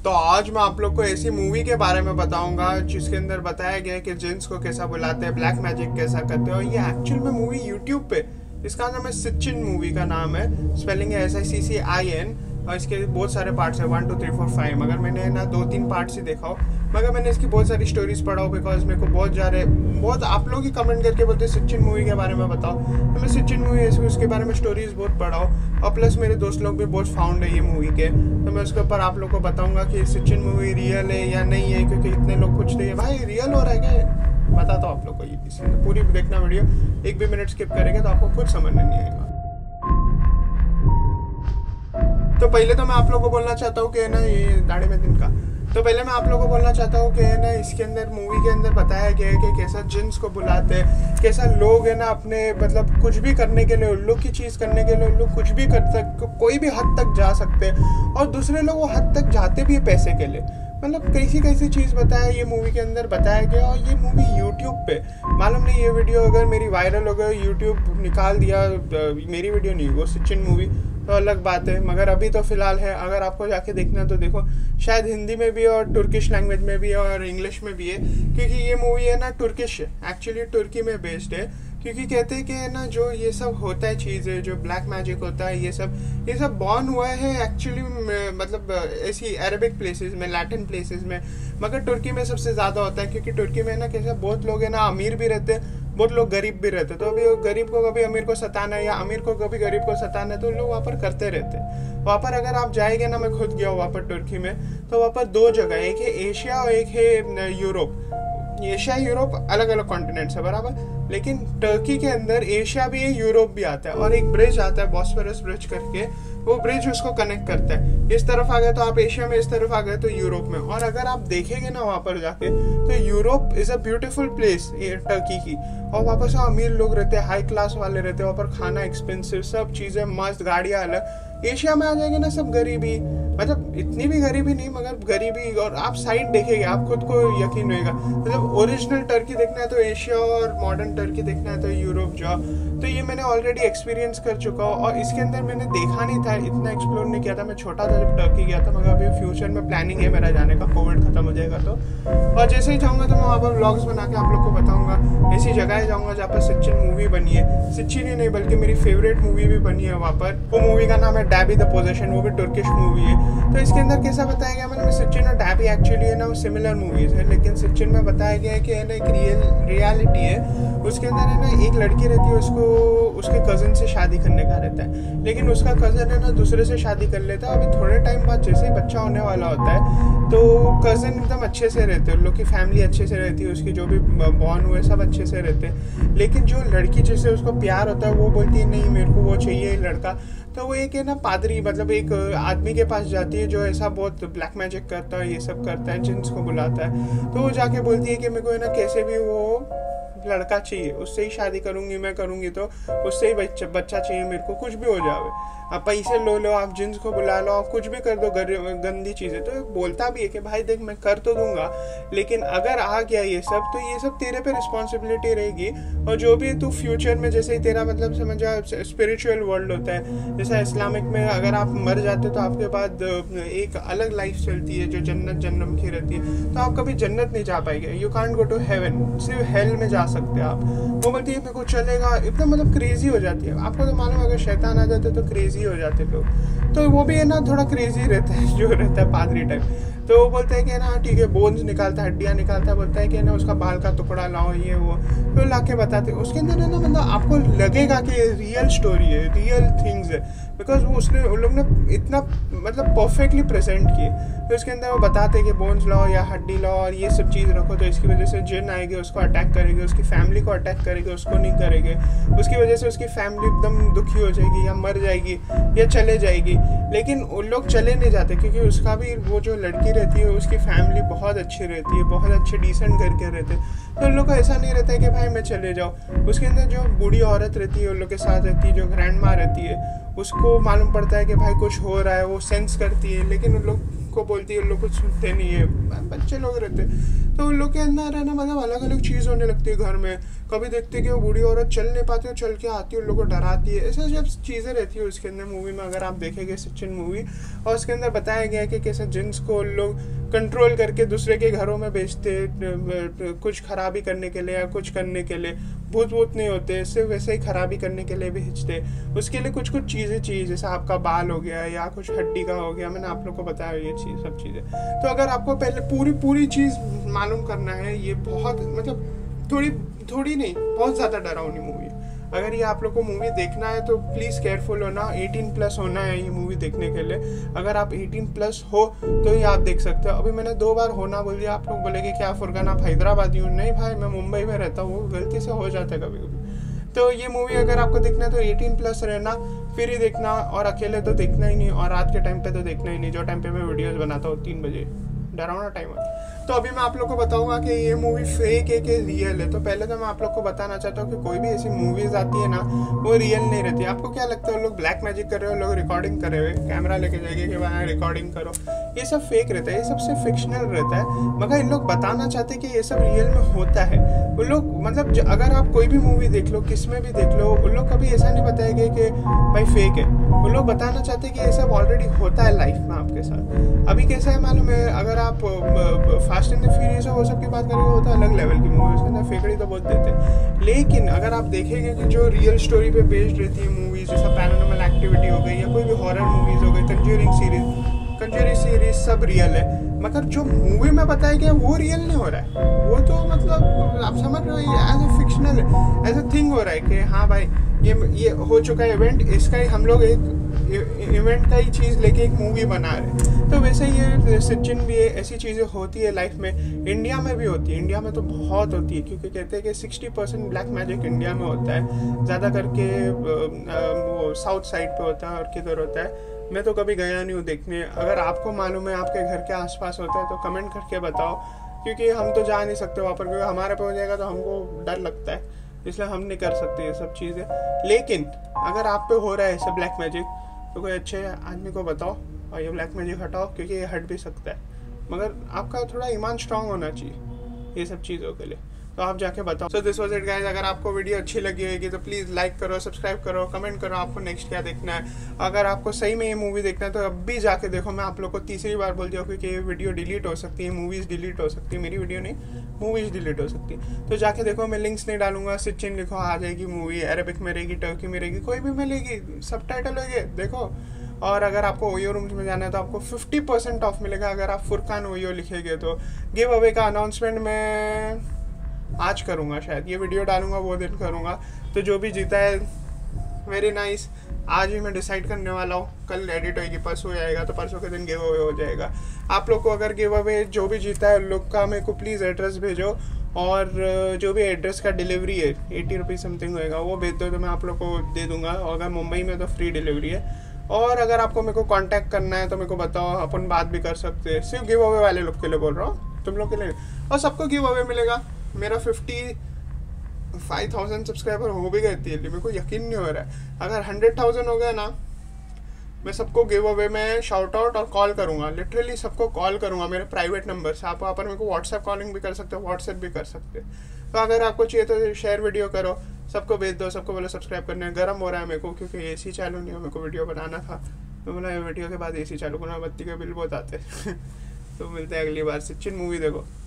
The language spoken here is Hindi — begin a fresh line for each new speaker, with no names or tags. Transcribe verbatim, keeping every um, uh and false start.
तो आज मैं आप लोग को ऐसी मूवी के बारे में बताऊंगा जिसके अंदर बताया गया है कि जिन्स को कैसा बुलाते हैं, ब्लैक मैजिक कैसा करते हैं। और ये एक्चुअल में मूवी यूट्यूब पे, इसका नाम है सिचिन, मूवी का नाम है, स्पेलिंग है S I C C I N. और इसके बहुत सारे पार्ट्स है, one two three four five. मगर मैंने ना दो तीन पार्ट्स ही देखा हो, मगर मैंने इसकी बहुत सारी स्टोरीज पढ़ा हो, बिकॉज मेरे को बहुत जा रहे बहुत आप लोग ही कमेंट करके बोलते हैं सिचिन मूवी के बारे में बताओ। तो मैं सिचिन मूवी ऐसे उसके बारे में स्टोरीज बहुत पढ़ा हो, और प्लस मेरे दोस्त लोग भी बहुत फाउंड है ये मूवी के। तो मैं उसके ऊपर आप लोग को बताऊंगा कि सिचिन मूवी रियल है या नहीं है, क्योंकि इतने लोग पूछते हैं भाई रियल हो रहा है क्या। बताता हूँ आप लोग को ये, इसलिए पूरी देखना वीडियो, एक भी मिनट स्किप करेंगे तो आपको खुद समझ नहीं आएगा। तो पहले तो मैं आप लोगों को बोलना चाहता हूँ कि ना ये दाढ़ी में दिन का तो पहले मैं आप लोगों को बोलना चाहता हूँ कि ना इसके अंदर मूवी के अंदर बताया गया है कि कैसा जिन्स को बुलाते हैं, कैसा लोग है ना अपने मतलब कुछ भी करने के लिए, उल्लू की चीज़ करने के लिए उल्लू कुछ भी कर सकते, कोई भी हद तक जा सकते हैं, और दूसरे लोग वो हद तक जाते भी है पैसे के लिए। मतलब कैसी कैसी चीज़ बताया ये मूवी के अंदर बताया गया। और ये मूवी यूट्यूब पे, मालूम नहीं ये वीडियो अगर मेरी वायरल हो गई, यूट्यूब निकाल दिया मेरी वीडियो नहीं, वो सिचिन मूवी, तो अलग बात है। मगर अभी तो फिलहाल है, अगर आपको जाके देखना तो देखो, शायद हिंदी में भी है और तुर्किश लैंग्वेज में भी है और इंग्लिश में भी है, क्योंकि ये मूवी है ना तुर्किश है, एक्चुअली तुर्की में बेस्ड है। क्योंकि कहते हैं कि ना जो ये सब होता है चीज़ें, जो ब्लैक मैजिक होता है, ये सब ये सब बॉर्न हुआ है एक्चुअली मतलब ऐसी अरबिक प्लेसेस में, लैटिन प्लेसेस में, मगर तुर्की में सबसे ज़्यादा होता है। क्योंकि तुर्की में ना कैसे बहुत लोग है ना अमीर भी रहते हैं, बहुत लोग गरीब भी रहते, तो अभी गरीब को कभी अमीर को सताना है या अमीर को कभी गरीब को सताना है, तो लोग वहाँ पर करते रहते हैं। वहाँ पर अगर आप जाएंगे ना, मैं खुद गया हूँ वहाँ पर तुर्की में, तो वहाँ पर दो जगह, एक है एशिया और एक है यूरोप। एशिया यूरोप अलग अलग कॉन्टिनेंट्स है बराबर, लेकिन टर्की के अंदर एशिया भी है, यूरोप भी आता है, और एक ब्रिज आता है बॉस्फोरस ब्रिज करके, वो ब्रिज उसको कनेक्ट करता है। इस तरफ आ गए तो आप एशिया में, इस तरफ आ गए तो यूरोप में। और अगर आप देखेंगे ना वहाँ पर जाके, तो Europe is a beautiful place Turkey की, और वहाँ पर सब अमीर लोग रहते हैं, हाई क्लास वाले रहते हैं, वहाँ पर खाना एक्सपेंसिव, सब चीज़ें मस्त, गाड़ियाँ अलग। एशिया में आ जाएंगे ना सब गरीबी, मतलब इतनी भी गरीबी नहीं मगर गरीबी, और आप साइड देखेंगे आप खुद को यकीन होगा। मतलब ओरिजिनल टर्की देखना है तो एशिया, और मॉडर्न टर्की देखना है तो यूरोप जाओ। तो ये मैंने ऑलरेडी एक्सपीरियंस कर चुका हूँ, और इसके अंदर मैंने देखा नहीं था, इतना एक्सप्लोर नहीं किया था। मैं छोटा था जब टर्की गया था, मगर अभी फ्यूचर में प्लानिंग है मेरा जाने का, कोविड खत्म हो जाएगा तो। और जैसे ही जाऊँगा तो मैं वहाँ पर व्लॉग्स बना के आप लोग को बताऊँगा। ऐसी जगह जाऊँगा जहाँ पर सिचिन मूवी बनी है, सिचिन ही नहीं बल्कि मेरी फेवरेट मूवी भी बनी है वहाँ पर। वो मूवी का नाम है डैबी द पोजेशन, वो भी तुर्किश मूवी है। तो इसके अंदर कैसा बताया गया, मतलब सिचिन और डैबी एक्चुअली है ना वो सिमिलर मूवीज है, लेकिन सिचिन में बताया गया है कि है ना एक रियल रियलिटी है। उसके अंदर है ना एक लड़की रहती है, उसको उसके कज़न से शादी करने का रहता है, लेकिन उसका कज़न है ना दूसरे से शादी कर लेता है। अभी थोड़े टाइम बाद जैसे ही बच्चा होने वाला होता है, तो कज़न एकदम अच्छे से रहते हैं, उन लोग की फैमिली अच्छे से रहती है, उसकी जो भी बॉर्न हुए सब अच्छे से रहते हैं। लेकिन जो लड़की जिससे उसको प्यार होता है, वो बोलती है नहीं मेरे को वो चाहिए लड़का। तो वो एक है ना पादरी, मतलब एक आदमी के पास जाती है जो ऐसा बहुत ब्लैक मैजिक करता है, ये सब करता है, जिन्स को बुलाता है। तो वो जाके बोलती है कि मेरे को है ना कैसे भी वो लड़का चाहिए, उससे ही शादी करूंगी मैं, करूंगी तो उससे ही बच्चा बच्चा चाहिए मेरे को, कुछ भी हो जावे, आप पैसे लो लो, आप जिन्स को बुला लो, आप कुछ भी कर दो गंदी चीज़ें। तो बोलता भी है कि भाई देख मैं कर तो दूंगा, लेकिन अगर आ गया ये सब तो ये सब तेरे पे रिस्पॉन्सिबिलिटी रहेगी। और जो भी तू फ्यूचर में, जैसे ही तेरा मतलब समझा स्पिरिचुअल वर्ल्ड होता है, जैसा इस्लामिक में अगर आप मर जाते तो आपके बाद एक अलग लाइफ चलती है जो जन्नत जन्नम की रहती है, तो आप कभी जन्नत नहीं जा पाएंगे, you can't go to heaven, सिर्फ हेल में जा सकते हैं आप। वो बोलती है मेरे को चलेगा, इतना मतलब क्रेजी हो जाती है। आपको तो मालूम अगर शैतान आ जाते तो क्रेजी हो जाते लोग, तो वो भी है ना थोड़ा क्रेजी रहता है जो रहता है पादरी टाइप। तो वो बोलते हैं कि ना ठीक है, बोन्स निकालता है, हड्डियाँ निकालता है, बोलता है कि ना उसका बाल का टुकड़ा लाओ, ये वो, तो ला के बताते हैं। उसके अंदर है ना मतलब आपको लगेगा कि रियल स्टोरी है, रियल थिंग्स है, बिकॉज वो उसने उन लोग ने इतना मतलब परफेक्टली प्रेजेंट किए। तो इसके अंदर वो बताते हैं कि बोन्स लाओ या हड्डी लाओ और ये सब चीज़ रखो, तो इसकी वजह से जिन आएगी, उसको अटैक करेगी, उसकी फैमिली को अटैक करेगी, उसको नहीं करेंगे, उसकी वजह से उसकी फैमिली एकदम दुखी हो जाएगी या मर जाएगी या चले जाएगी। लेकिन उन लोग चले नहीं जाते, क्योंकि उसका भी वो जो लड़की रहती है उसकी फैमिली बहुत अच्छी रहती है, बहुत अच्छे डिसेंट घर के रहते हैं। तो उन लोग को ऐसा नहीं रहता है कि भाई मैं चले जाऊँ। उसके अंदर जो बूढ़ी औरत रहती है उन लोग के साथ रहती है, जो ग्रैंड माँ रहती है, उसको मालूम पड़ता है कि भाई कुछ हो रहा है, वो सेंस करती है, लेकिन उन लोग को बोलती है, उन लोग कुछ सुनते नहीं है, बच्चे लोग रहते हैं। तो उन लोग के अंदर है ना मतलब अलग अलग चीज़ होने लगती है घर में। कभी देखते कि वो बूढ़ी औरत चल नहीं पाती, वो चल के आती है, उन लोग को डराती है, ऐसे सब चीज़ें रहती है उसके अंदर मूवी में। अगर आप देखेंगे सचिन मूवी, और उसके अंदर बताया गया है कि कैसे जिन्स को लोग कंट्रोल करके दूसरे के घरों में भेजते, कुछ खराबी करने के लिए या कुछ करने के लिए। भूत भूत नहीं होते, सिर्फ वैसे ही खराबी करने के लिए भेजते। उसके लिए कुछ कुछ चीज़ें चाहिए, जैसे आपका बाल हो गया या कुछ हड्डी का हो गया, मैंने आप लोग को बताया ये चीज़ सब चीज़ें। तो अगर आपको पहले पूरी पूरी चीज़ मालूम करना है, ये बहुत मतलब थोड़ी थोड़ी नहीं बहुत ज़्यादा डरावनी मूवी है। अगर ये आप लोग को मूवी देखना है तो प्लीज़ केयरफुल होना, अठारह प्लस होना है ये मूवी देखने के लिए। अगर आप अठारह प्लस हो तो ही आप देख सकते हो। अभी मैंने दो बार होना बोल दिया, आप लोग बोलेंगे क्या फुरकान आप हैदराबादी हूँ? नहीं भाई, मैं मुंबई में रहता हूँ, गलती से हो जाता है कभी कभी। तो ये मूवी अगर आपको देखना है तो अठारह प्लस रहना, फिर ही देखना, और अकेले तो देखना ही नहीं, और रात के टाइम पे तो देखना ही नहीं, जो टाइम पे मैं वीडियोस बनाता हूँ तीन बजे, डरावना टाइम है। तो अभी मैं आप लोग को बताऊंगा कि ये मूवी फेक है कि रियल है। तो पहले तो मैं आप लोग को बताना चाहता हूँ कि कोई भी ऐसी मूवीज आती है ना, वो रियल नहीं रहती। आपको क्या लगता है लोग ब्लैक मैजिक कर रहे हो, लोग रिकॉर्डिंग कर रहे हो, कैमरा लेके जाएंगे कि वहाँ रिकॉर्डिंग करो, ये सब फेक रहता है, ये सबसे फिक्शनल रहता है। मगर इन लोग बताना चाहते हैं कि ये सब रियल में होता है। वो लोग मतलब अगर आप कोई भी मूवी देख लो, किस में भी देख लो, उन लोग कभी ऐसा नहीं बताएंगे कि भाई फेक है। वो लोग बताना चाहते हैं कि ये सब ऑलरेडी होता है लाइफ में आपके साथ। अभी कैसा है मालूम है, अगर आप फास्ट एंड द फ्यूरियस वो सब की बात करेंगे, वो तो अलग लेवल की मूवी, उसके अंदर फेकड़ी तो बहुत देते हैं। लेकिन अगर आप देखेंगे कि जो रियल स्टोरी पे बेस्ड रहती है मूवीज, जैसा पैरानॉर्मल एक्टिविटी हो गई या कोई भी हॉरर मूवीज हो गई, कंज्यूरिंग सीरीज कंज्यूरिंग सीरीज सब रियल है। मगर जो मूवी में बताया गया वो रियल नहीं हो रहा है, वो तो मतलब आप समझ रहे हो, as a fictional as a thing हो रहा है कि हाँ भाई ये ये हो चुका है इवेंट, इसका ही हम लोग एक इवेंट का ही चीज़ लेके एक मूवी बना रहे। तो वैसे ये सचिन भी है, ऐसी चीज़ें होती है लाइफ में, इंडिया में भी होती है, इंडिया में तो बहुत होती है, क्योंकि कहते हैं कि sixty percent black magic India में होता है, ज़्यादा करके वो साउथ साइड पे होता है और किधर होता है। मैं तो कभी गया नहीं हूँ देखने। अगर आपको मालूम है आपके घर के आसपास होता है तो कमेंट करके बताओ, क्योंकि हम तो जा नहीं सकते वहाँ पर, क्योंकि हमारे पे हो जाएगा तो हमको डर लगता है, इसलिए हम नहीं कर सकते ये सब चीज़ें। लेकिन अगर आप पे हो रहा है ऐसा ब्लैक मैजिक तो कोई अच्छे आदमी को बताओ और ये ब्लैक मैजिक हटाओ, क्योंकि ये हट भी सकता है, मगर आपका थोड़ा ईमान स्ट्रांग होना चाहिए ये सब चीज़ों के लिए। तो आप जाके बताओ। So this was it guys. अगर आपको वीडियो अच्छी लगी होगी तो प्लीज़ लाइक करो, सब्सक्राइब करो, कमेंट करो आपको नेक्स्ट क्या देखना है। अगर आपको सही में ये मूवी देखना है तो अब भी जाके देखो। मैं आप लोग को तीसरी बार बोल दिया क्योंकि ये वीडियो डिलीट हो सकती है, मूवीज़ डिलीट हो सकती है, मेरी वीडियो नहीं, मूवीज़ डिलीट हो सकती है। तो जाके देखो, मैं लिंक्स नहीं डालूंगा, सचिन लिखो आ जाएगी मूवी, अरेबिक में रहेगी, टर्की में रहेगी, कोई भी मिलेगी, सब टाइटल होगी, देखो। और अगर आपको ओयो रूम्स में जाना है तो आपको फिफ्टी परसेंट ऑफ मिलेगा अगर आप फुरकान ओयो लिखेंगे। तो गिव अवे का अनाउंसमेंट मैं आज करूँगा, शायद ये वीडियो डालूंगा वो दिन करूँगा। तो जो भी जीता है वेरी नाइस, आज ही मैं डिसाइड करने वाला हूँ, कल एडिट होगी, परसों आएगा तो परसों के दिन गिव अवे हो जाएगा। आप लोग को अगर गिव अवे जो भी जीता है उन लोग का मेरे को प्लीज़ एड्रेस भेजो, और जो भी एड्रेस का डिलीवरी है एटी रुपीज़ समथिंग होएगा वो भेज दो तो मैं आप लोग को दे दूँगा। अगर मुंबई में तो फ्री डिलीवरी है। और अगर आपको मेरे को कांटेक्ट करना है तो मेरे को बताओ, अपन बात भी कर सकते हैं। सिर्फ गिव अवे वाले लोग के लिए बोल रहा हूँ, तुम लोग के लिए, और सबको गिव अवे मिलेगा। मेरा फिफ्टी फाइव थाउजेंड सब्सक्राइबर हो भी गए थे, मेरे को यकीन नहीं हो रहा है। अगर हंड्रेड थाउजेंड हो गया ना, मैं सबको गिव अवे में शाउट आउट और कॉल करूँगा, लिटरली सबको कॉल करूँगा मेरे प्राइवेट नंबर से। आप वहाँ पर मेरे को व्हाट्सएप कॉलिंग भी कर सकते हो, व्हाट्सएप भी कर सकते हो। तो अगर आपको चाहिए तो शेयर वीडियो करो, सबको भेज दो, सबको बोलो सब्सक्राइब करने। गर्म हो रहा है मेरे को क्योंकि ए सी चालू नहीं हो, मेरे को वीडियो बनाना था, तो बोला वीडियो के बाद ए सी चालू करना, बत्ती के बिल बहुत आते। तो मिलते हैं अगली बार। सचिन मूवी देखो।